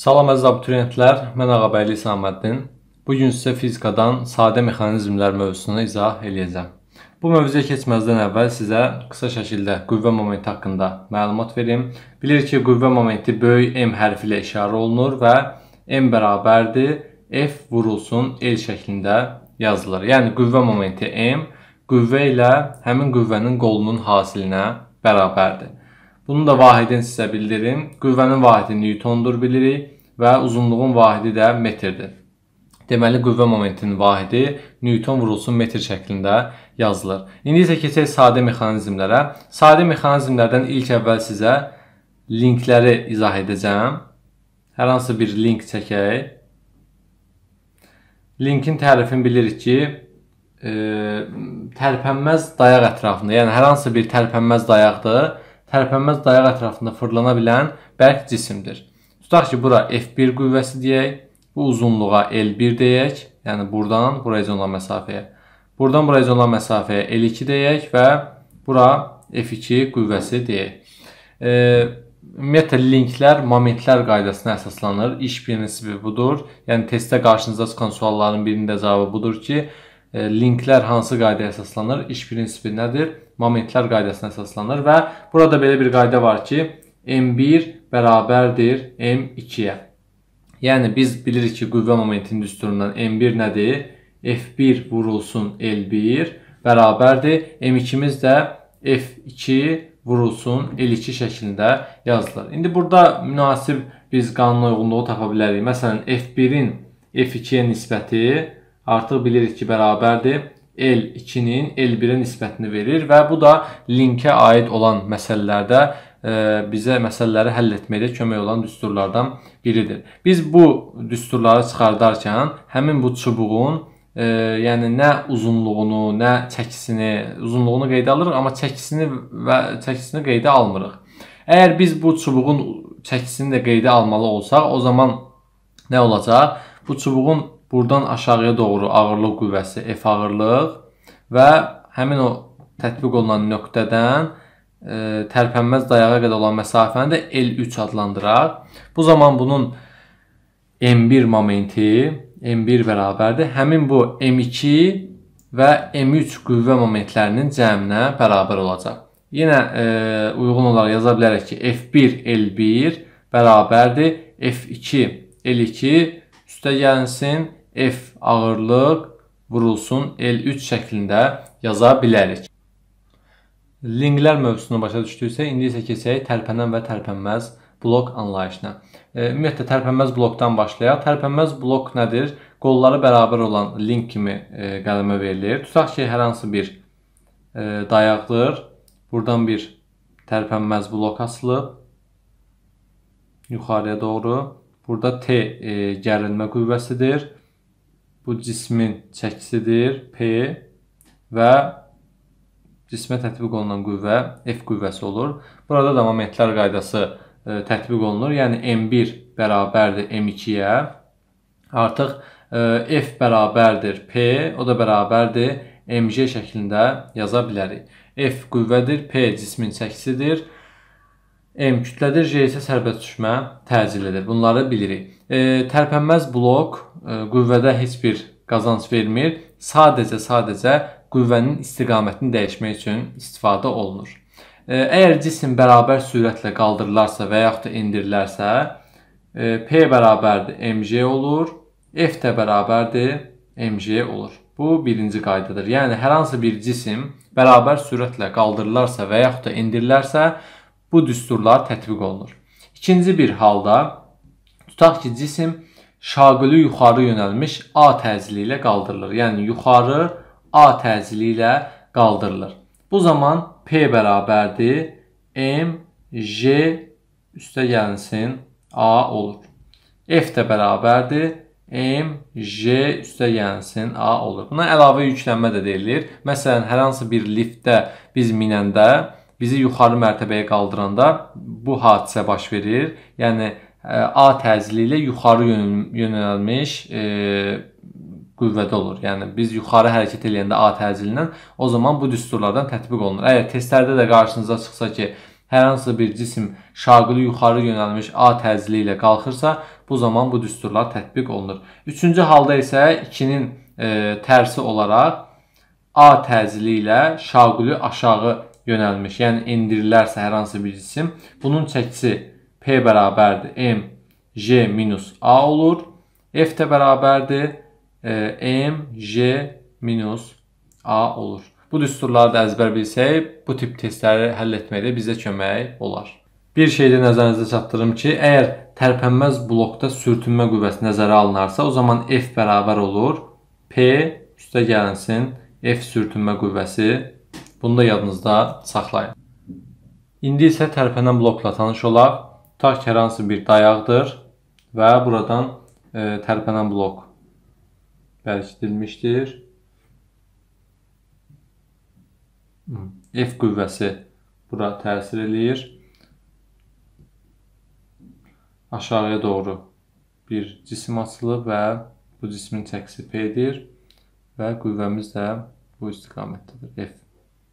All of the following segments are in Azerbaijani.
Salam əziz abituriyentlər, mən Ağabəyli İsaməddin. Bugün sizə fizikadan sadə mexanizmlər mövzusunu izah eləyəcəm. Bu mövzuya keçməzdən əvvəl sizə qısa şəkildə qüvvə momenti haqqında məlumat verim. Bilirik ki, qüvvə momenti böyük M hərfi ilə işarə olunur və M bərabərdir F vurulsun L şəklində yazılır. Yəni qüvvə momenti M qüvvə ilə həmin qüvvənin qolunun hasilinə bərabərdir. Bunun da vahidini sizə bildirim. Qüvvənin vahidi Newtondur bilirik və uzunluğun vahidi də metrdir. Deməli, qüvvə momentinin vahidi Newton vurulsun metr şəklində yazılır. İndi isə keçək sadə mexanizmlərə. Sadə mexanizmlərdən ilk əvvəl sizə linkləri izah edəcəm. Hər hansı bir link çəkək. Linkin tərifini bilirik ki, tərpənməz dayaq ətrafında, yəni hər hansı bir tərpənməz dayaqdır. Tərpənməz dayaq ətrafında fırlana bilən bərk cisimdir. Tutaq ki, bura F1 qüvvəsi deyək, bu uzunluğa L1 deyək, yəni buradan buraya olan məsafəyə. Buradan buraya olan məsafəyə L2 deyək və bura F2 qüvvəsi deyək. Ümumiyyətlə, linklər momentlər qaydasına əsaslanır. İş prinsipi budur. Yəni, testdə qarşınıza çıxan sualların birinin də cavabı budur ki, linklər hansı qaydaya əsaslanır? İş prinsipi nədir? Momentlər qaydasına əsaslanır və burada belə bir qayda var ki, M1 bərabərdir M2-yə. Yəni, biz bilirik ki, qüvvə momentinin düsturundan M1 nədir? F1 vurulsun L1 bərabərdir. M2-miz də F2 vurulsun L2 şəklində yazılır. İndi burada münasib biz qanuna uyğunluğu tapa bilərik. Məsələn, F1-in F2-yə nisbəti artıq bilirik ki, bərabərdir. L2-nin L1-ə nisbətini verir və bu da linkə aid olan məsələlərdə bizə məsələləri həll etməkdə kömək olan düsturlardan biridir. Biz bu düsturları çıxardarkən həmin bu çubuğun yəni nə uzunluğunu, nə çəkisini, uzunluğunu qeydə alırıq, amma çəkisini qeydə almırıq. Əgər biz bu çubuğun çəkisini də qeydə almalı olsaq, o zaman nə olacaq? Bu çubuğun buradan aşağıya doğru ağırlıq qüvvəsi F ağırlıq və həmin o tətbiq olunan nöqtədən tərpənməz dayağa qədər olan məsafəni də L3 adlandıraq. Bu zaman bunun M1 momenti M1 bərabərdir. Həmin bu M2 və M3 qüvvə momentlərinin cəminə bərabər olacaq. Yenə uyğun olaraq yaza bilərək ki, F1 L1 bərabərdir F2 L2 üstə gəlinsin F ağırlıq vurulsun L3 şəklində yaza bilərik. Linklər mövzusunu başa düşdüksə, indi isə keçək tərpənən və tərpənməz blok anlayışına. Ümumiyyətlə, tərpənməz blokdan başlayaq. Tərpənməz blok nədir? Qolları bərabər olan link kimi qələmə verilir. Tutaq ki, hər hansı bir dayaqdır. Buradan bir tərpənməz blok asılıb yuxarıya doğru. Burada T gərilmə qüvvəsidir. Bu cismin çəkisidir P və cismə tətbiq olunan qüvvə F qüvvəsi olur. Burada da momentlər qaydası tətbiq olunur. Yəni M1 bərabərdir M2-yə. Artıq F bərabərdir P, o da bərabərdir mg şəklində yaza bilərik. F qüvvədir, P cismin çəkisidir. M kütlədir, J isə sərbəst düşmə təcilidir. Bunları bilirik. Tərpənməz blok qüvvədə heç bir qazanc vermir. Sadəcə qüvvənin istiqamətini dəyişmək üçün istifadə olunur. Əgər cisim bərabər sürətlə qaldırılarsa və yaxud da endirilərsə, P bərabərdir mg olur, F də bərabərdir mg olur. Bu birinci qaydadır. Yəni, hər hansı bir cisim bərabər sürətlə qaldırılarsa və yaxud da endirilərsə, bu düsturlar tətbiq olunur. İkinci bir halda, tutaq ki, cisim şaquli yuxarı yönəlmiş A təcili ilə qaldırılır. Yəni, yuxarı A təcili ilə qaldırılır. Bu zaman P bərabərdir mg üstə gəlinsin A olur. F də bərabərdir mg üstə gəlinsin A olur. Buna əlavə yüklənmə də deyilir. Məsələn, hər hansı bir liftdə biz minəndə, bizi yuxarı mərtəbəyə qaldıranda bu hadisə baş verir. Yəni, A təcili ilə yuxarı yönəlmiş qüvvədə olur. Yəni, biz yuxarı hərəkət edəndə A təcilindən o zaman bu düsturlardan tətbiq olunur. Əgər testlərdə də qarşınıza çıxsa ki, hər hansı bir cisim şaquli yuxarı yönəlmiş A təzyiqi ilə qalxırsa, bu zaman bu düsturlar tətbiq olunur. Üçüncü halda isə 2-nin tərsi olaraq A təzyiqi ilə şaquli aşağı yönəlmiş, yəni endirilərsə hər hansı bir cisim, bunun çəkisi P bərabərdir M J minus A olur. F də bərabərdir M J minus A olur. Bu düsturları da əzbər bilsək, bu tip testləri həll etməkdə bizə kömək olar. Bir şey də nəzərinizə çatdırım ki, əgər tərpənməz blokda sürtünmə qüvvəsi nəzərə alınarsa, o zaman F bərabər olur P üstə gəlinsin F sürtünmə qüvvəsi. Bunu da yadınızda saxlayın. İndi isə tərpənən blokla tanış olaq. Tutaq ki, hər hansı bir dayaqdır və buradan tərpənən blok bərkidilmişdir. F qüvvəsi bura təsir eləyir. Aşağıya doğru bir cisim açılıb və bu cismin çəkisi P-dir və qüvvəmiz də bu istiqamətdədir, F.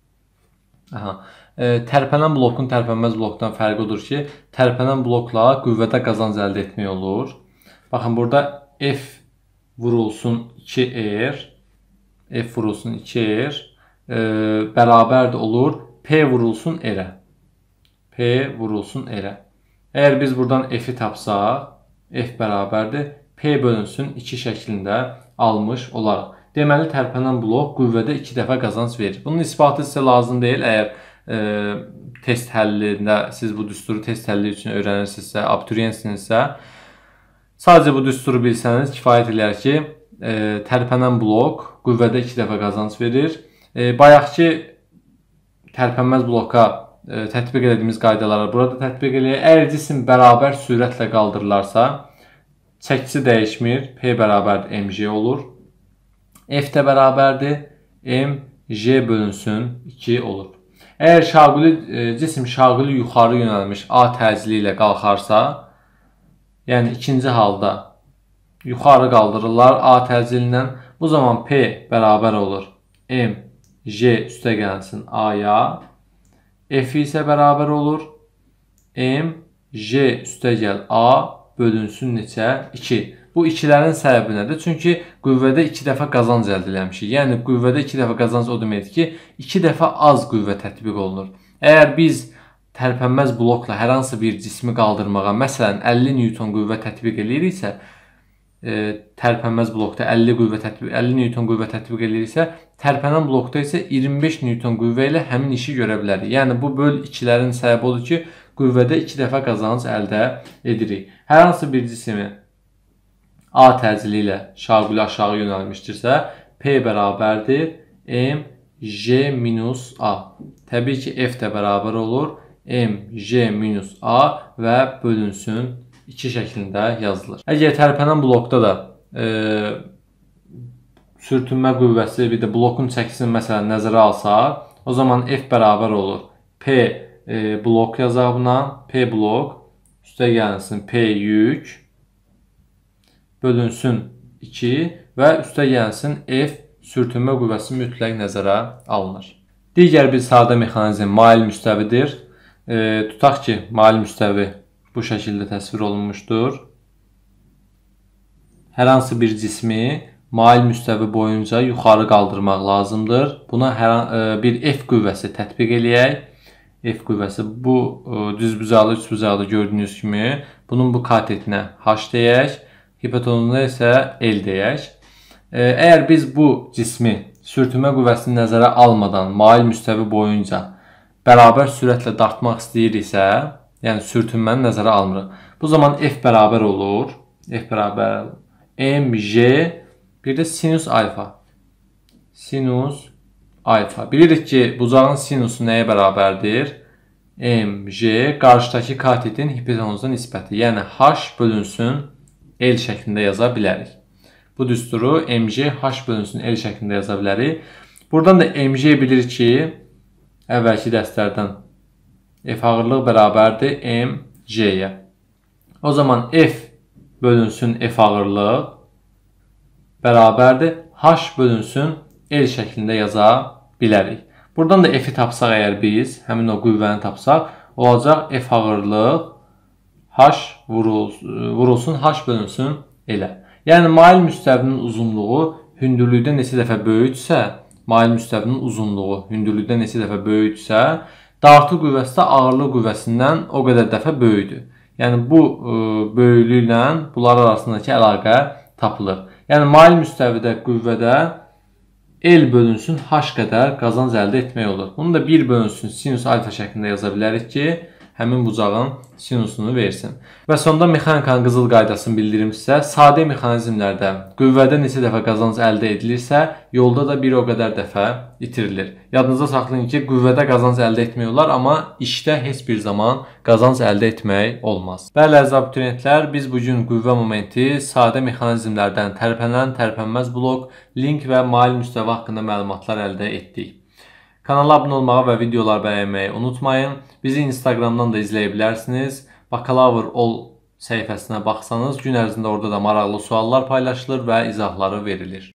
Tərpənən blokun tərpənməz blokdan fərqi odur ki, tərpənən blokla qüvvədə qazanc əldə etmək olur. Baxın, burada F vurulsun 2R, F vurulsun 2R bərabər də olur P vurulsun R-ə. P vurulsun R-ə. Əgər biz buradan F-i tapsaq, F bərabərdir P bölünsün 2 şəklində almış olaraq. Deməli, tərpənən blok qüvvədə 2 dəfə qazanc verir. Bunun isbatı sizə lazım deyil. Əgər test həllində siz bu düsturu test həlli üçün öyrənirsinizsə, abituriyentsinizsə, sadəcə bu düsturu bilsəniz kifayət edər ki, tərpənən blok qüvvədə 2 dəfə qazanc verir. Bayaqki tərpənməz bloka tətbiq etdiyimiz qaydaları burada tətbiq eləyək. Əgər cisim bərabər sürətlə qaldırılarsa, çəkisi dəyişmir, P bərabərdir mg olur. F də bərabərdir mg bölünsün 2 olur. Əgər cisim şaquli yuxarı yönəlmiş A təzyiqi ilə qalxarsa, yəni ikinci halda yuxarı qaldırırlar A təzyiqindən, bu zaman P bərabər olur mg üstə gəlsin A-ya, F isə bərabər olur mg üstə gəl A bölünsün neçə? 2. Bu ikilərin səbəbi nədir? Çünki qüvvədə 2 dəfə qazanc əldə eləmişik. Yəni qüvvədə 2 dəfə qazanc o deməkdir ki, 2 dəfə az qüvvə tətbiq olunur. Əgər biz tərpənməz blokla hər hansı bir cismi qaldırmağa, məsələn 50 Newton qüvvə tətbiq eləyiriksə, tərpənməz blokda 50 Newton qüvvə tətbiq eləyirsə, tərpənən blokda isə 25 Newton qüvvə ilə həmin işi görə bilərik. Yəni bu böl 2-lərin səbəbi odur ki, qüvvədə 2 dəfə qazanc əldə edirik. Hər hansı bir cismi A təzyiqi ilə şaquli aşağı yönəlmişdirsə, P bərabərdir mg minus A. Təbii ki, F də bərabər olur mg minus A və bölünsün 2 şəklində yazılır. Əgər tərpənən blokda da sürtünmə qüvvəsi, bir də blokun çəkisini məsələn nəzərə alsaq, o zaman F bərabər olur P blok yazaq buna, P blok üstə gəlsin P yük bölünsün 2 və üstə gəlsin F sürtünmə qüvvəsi mütləq nəzərə alınır. Digər bir sadə mexanizm mail müstəvidir. Tutaq ki, mail müstəvi bu şəkildə təsvir olunmuşdur. Hər hansı bir cismi mail müstəvi boyunca yuxarı qaldırmaq lazımdır. Buna bir F qüvvəsi tətbiq eləyək. F qüvvəsi bu düzbucaqlı, üçbucaqlı gördüyünüz kimi bunun bu katetinə H deyək. Hipotenuzuna isə L deyək. Əgər biz bu cismi sürtünmə qüvvəsini nəzərə almadan mail müstəvi boyunca bərabər sürətlə dartmaq istəyiriksə, yəni sürtünməni nəzərə almırıq. Bu zaman F bərabər olur. F bərabər mg bir də sinus alfa. Sinus alfa. Bilirik ki, bucağın sinusu nəyə bərabərdir? Mg qarşıdakı katetin hipotenuza nisbəti. Yəni H bölünsün L şəklində yaza bilərik. Bu düsturu mg H bölünsün L şəklində yaza bilərik. Buradan da mg bilir ki, əvvəlki dərslərdən F ağırlıq bərabərdir mg-yə. O zaman F bölünsün F ağırlıq bərabərdir H bölünsün L şəklində yaza bilərik. Buradan da F-i tapsaq əgər biz, həmin o qüvvəni tapsaq, olacaq F ağırlıq H vurulsun H bölünsün elə. Yəni mail müstəvinin uzunluğu hündürlükdən neçə dəfə böyüksə, mail müstəvinin uzunluğu hündürlükdən neçə dəfə böyüksə, dartı qüvvəsi də ağırlıq qüvvəsindən o qədər dəfə böyükdür. Yəni bu böyüklüklə bunlar arasındakı əlaqə tapılır. Yəni mail müstəvidə qüvvədə L bölünsün H qədər qazanc əldə etmək olur. Bunu da 1 bölünsün sinus alfa şəklində yaza bilərik ki, həmin bucağın sinusunu versin. Və sonda mexanikanın qızıl qaydasını bildirim sizə. Sadə mexanizmlərdə qüvvədə neçə dəfə qazanc əldə edilirsə, yolda da bir o qədər dəfə itirilir. Yadınızda saxlayın ki, qüvvədə qazanc əldə etmək olar, amma işdə heç bir zaman qazanc əldə etmək olmaz. Bəli, əziz abituriyentlər, biz bugün qüvvə momenti, sadə mexanizmlərdən tərpənən, tərpənməz blok, link və mail müstəvi haqqında məlumatlar əldə etdik. Kanala abunə olmağı və videoları bəyənməyi unutmayın. Bizi Instagramdan da izləyə bilərsiniz. Bakalavr ol səhifəsinə baxsanız, gün ərzində orada da maraqlı suallar paylaşılır və izahları verilir.